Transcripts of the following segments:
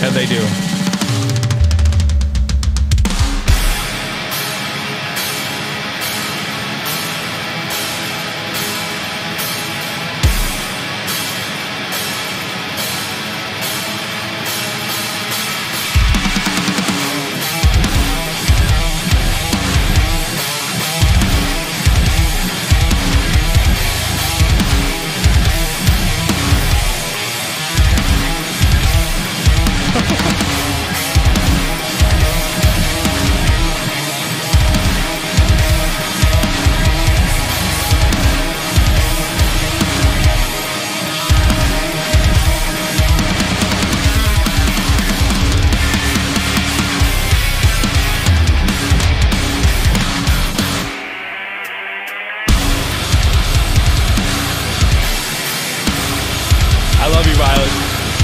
Yeah, they do. I love you, Violet.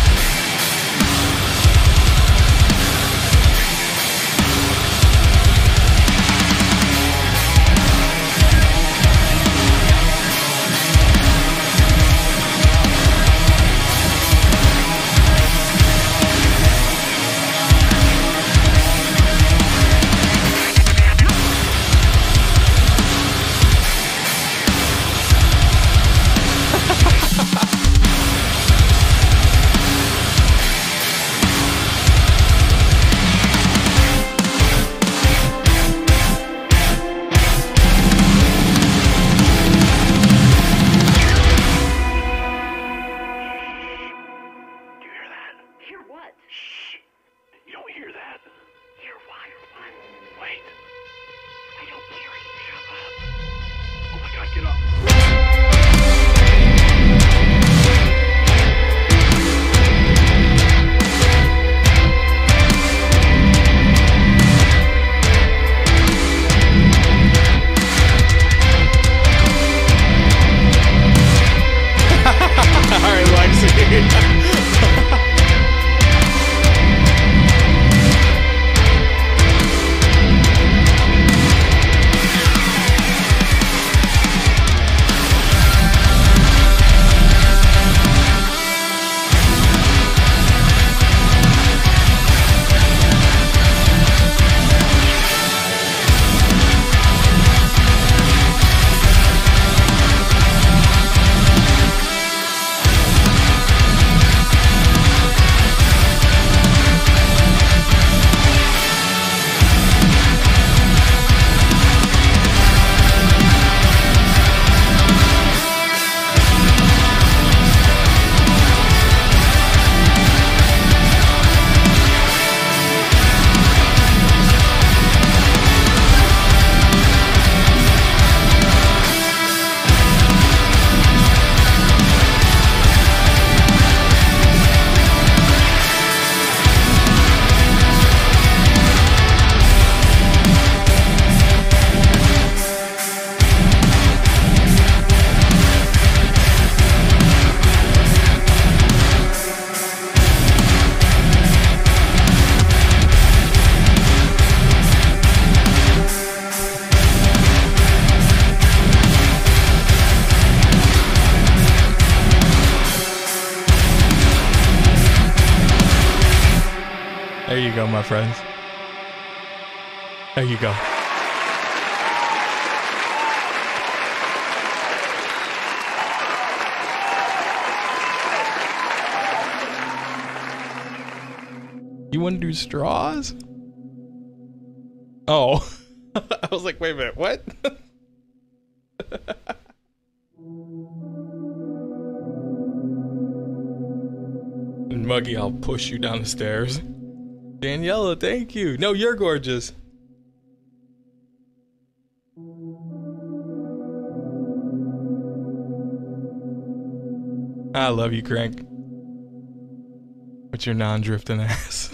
There you go, my friends. There you go. You want to do straws? Oh. I was like, wait a minute, what? And Muggy, I'll push you down the stairs. Daniela, thank you. No, you're gorgeous. I love you, Crank. With your non-drifting ass.